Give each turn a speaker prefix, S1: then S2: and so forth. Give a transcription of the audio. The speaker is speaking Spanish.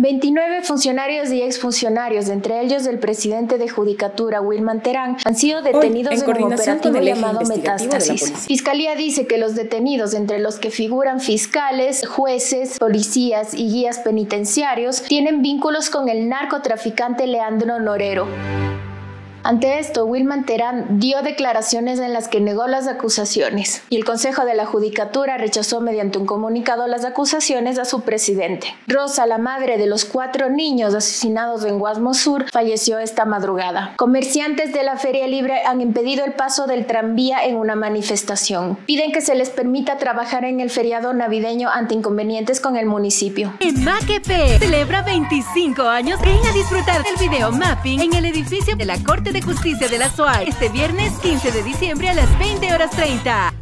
S1: 29 funcionarios y exfuncionarios, entre ellos el presidente de Judicatura, Wilman Terán, han sido detenidos en un operativo llamado Metástasis. Fiscalía dice que los detenidos, entre los que figuran fiscales, jueces, policías y guías penitenciarios, tienen vínculos con el narcotraficante Leandro Norero. Ante esto, Wilman Terán dio declaraciones en las que negó las acusaciones y el Consejo de la Judicatura rechazó mediante un comunicado las acusaciones a su presidente. Rosa, la madre de los 4 niños asesinados en Guasmo Sur, falleció esta madrugada. Comerciantes de la Feria Libre han impedido el paso del tranvía en una manifestación. Piden que se les permita trabajar en el feriado navideño ante inconvenientes con el municipio.
S2: En MACP celebra 25 años. Ven a disfrutar del video mapping en el edificio de la Corte de Justicia de la SOAI este viernes 15 de diciembre a las 20:30.